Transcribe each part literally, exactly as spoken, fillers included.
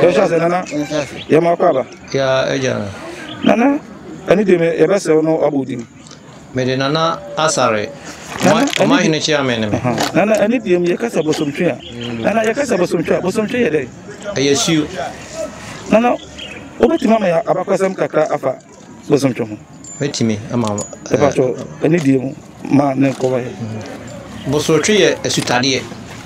Esha se nana. Ya makwaba. Ya ejana. Nana, ani de me e bese no abudi. Me de nana asare. Ma hine chi amene me. Nana ani de me yakasa bosomtwe a. Nana yakasa bosomtwe, bosomtwe ye de. Ayesiu. Nana, obeti mama ya abakwasam kakra afa bosomtwe ho. Betimi ama. E ba to ani de mu ma ne ko ba. Bosomtwe ye esutade.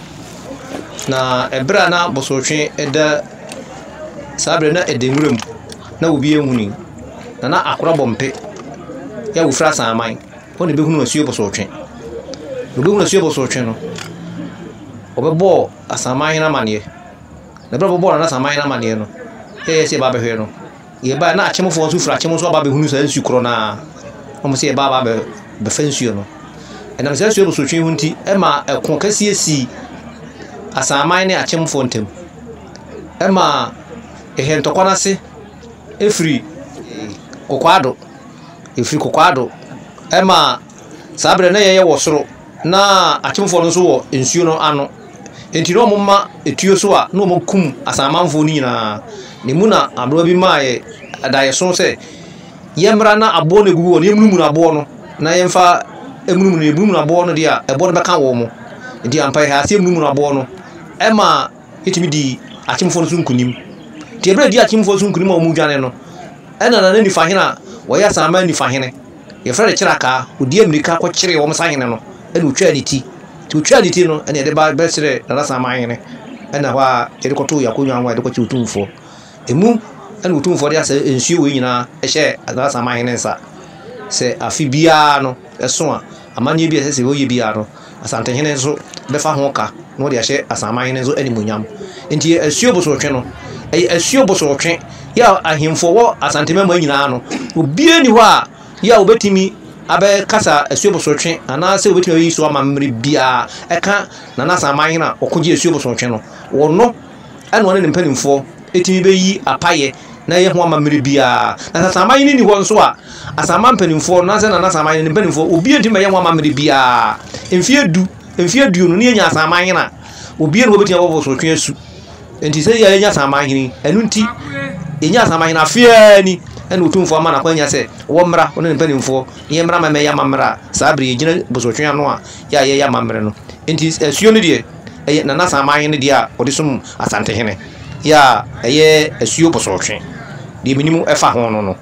Na ebra na bosomtwe eda sabre na edemurem na obi ehuni na na akora bompe ya wo fra saman woni be hunu asuo bosomtwe obi hunu asuo bosomtwe no obebo asaman na mane na bra bobo na asaman na mane no eh se ba be hwe no ye ba na achemfo nso fra achemfo ba be hunu sa nsu kro na omo se ba ba be be fansuo no enam se asuo bosomtwe hunti e ma ekon kase esi asaman ne achemfo ntem e ma ehe ntokwana se efri kokwado efri kokwado ema sabre na yeye wosoro na achimfo no so wo ensuo no ano enti no momma etuo so a no mokum asamanfo ni nyina ne mu na abro bi maaye adaye so se yemra na abo na gugu ne emunu na abo no na yemfa emunu na emunu na abo no dia ebo no beka wo mo enti ampa ha se emunu na abo no ema etimi di achimfo no so nkunim ti ebra di achimfo so nkunim o mu dwane no ena na ni fahina wo ya sama ni fahine ye fra de kiraka odi amerika ko kire wo msahine no ena utwa aditi ti utwa aditi no ena de ba besire na sama hine ena wa ede ko to ya ko nwan wa ede ko ti utumfo emu ena utumfo de asa ensuo we nyina ehye na sama hine nsa se afibia no eso a amanye bia se se wo ye bia no asante hine so be fa ho ka no de ahye asama hine so eni munyam enti asuo bosotwe no ay asuo bosotwe ya ahimfo wo asante mema nyina no obie ni ho a ya obetimi abe kasa asuo bosotwe ana se obetimi yi so amamre bia eka na na asama hine na okoje asuo bosotwe no wono ana wona ne mpanimfo etimi be yi apaye na ye ho amamre bia na asama hine ni ho nso a asama mpanimfo na se na na asama hine mpanimfo obie ntimi ye ho amamre bia emfie du emfie du no ne nya asama hine na obie no obetimi wo bosotwe asu enti se ya nya asama hine enu nti enya asama hine afia ni enu utumfo ama na kwanya se wo mra one mpanimfo ye mra ma me ya mamra sabre gina bosotwe ano a ya ye ya mamre no enti asuo ne de na na asama hine de a odisum asante hine ya eye asuo bosotwe de minimu efa ho no no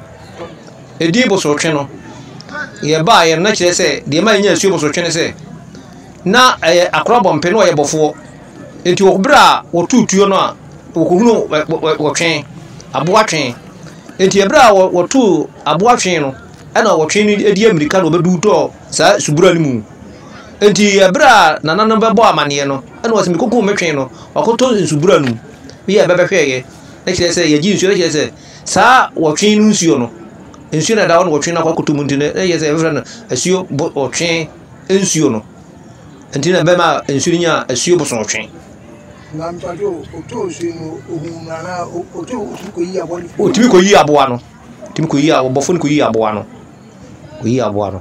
edi bosotwe no ye ba ye na kire se de ma nya asuo bosotwe ne se na eh akora bompe no ye bofo enti obra wotutuo no a wokuhunu wotwen aboatwen enti ebra wotu aboatwen no ana wotwen ni edi amerika no bedu to sa subura ni mu enti ebra nana no bebo amane no ana wasimi kokko metwen no wakoto subura nu ye bebehweye na kire se ye gi nsuo na kire se sa wotwen nu nsuo no nsuo na da won wotwen na kwakoto mu ntine na ye se ebra no asuo wotwen nsuo no enti na bema nsuo nya asuo boso wotwen na mtajo oto sinu ohunana oto ko yi abo ni o timi ko yi abo ano timi ko yi abo bofo ni ko yi abo ano ko yi abo ano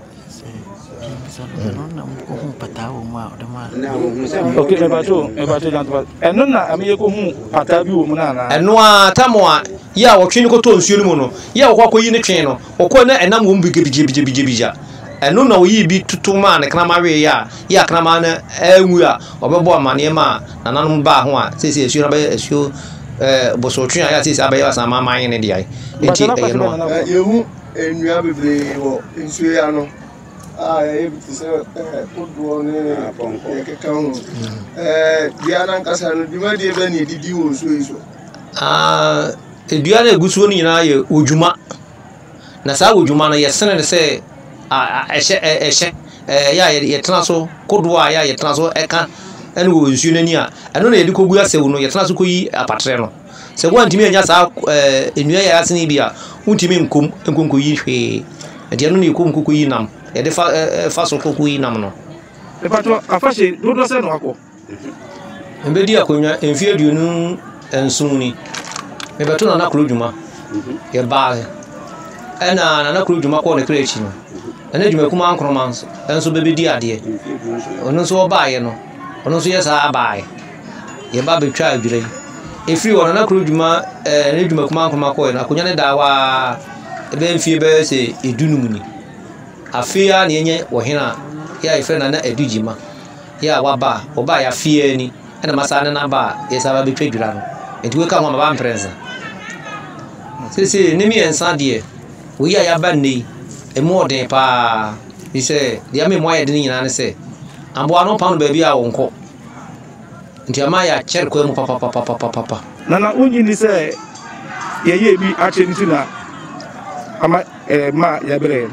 okay me bato me bato janto eno na amiye ko hu pata bi wo mu na na eno a tamo a ya wo twen ko to nsuo ni mu no ya wo ko yi ne twen no okọ na enam wo mbige bige bige bige bige eno na wo yi bi tutuma ne kana mawe ya ya kana ma na enwu a obebo amane ma nananom ba ho a sese asuo na ba asuo eh bosotwe ya sese abaye asama man ne dia enti e no yehu enua bebre wo nsuo ya no ah e bi se eh oduo ne ponko e keka hu eh dia na nkasa no duma die be ne didi wo nsuo iso ah edua na egusuo ni nyina ye odwuma na sa odwuma no ye sene ne se a ehye ehye eh ya ye tnaso kodo a ya ye tnaso eka ene wo nsuo nani a eno na ye dikogu asewu no ye tnaso koyi apatre no se wo ntimi anya sa eh enua ya asene bi a untimi nkom nkonko yi hwe e de no ne nkom nkonko yi nam ye de fa fa so nkonko yi nam no e pato afashe dodo se no akọ embedi akonya enfie aduonu ensun ni me beto na na klodwuma ye ba ena na na klodwuma ko ne krechi no ena dwuma kuma ankromanso enso bebedi ade ono so ba ye no ono so ye sa ba ye ye ba betwa adwire efiri wona na kro dwuma eh ne dwuma kuma kuma ko na akonya ne da wa ebe mfie be se edunum ni afia ne enye wo hena ya ife na na edujima ya waba oba ya fie ni ena masane na ba yesa ba betwadura no enti we ka ho ma ba mpreza sisi ne mi ensa de we ya ya ba nei emu odin pa he say dia me mo ya de nyina ne say ambo ano pa no ba bi a wonko nti ama ya cher ko mu papa papa papa papa na na unyi ni say ye ye bi a che ntina ama eh ma ya bere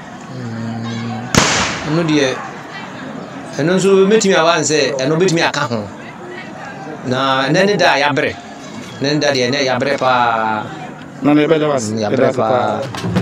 no de eno so metimi awan say eno betimi aka ho na nene da ya bere nene da de ne ya bere pa na ne be da was ya bere pa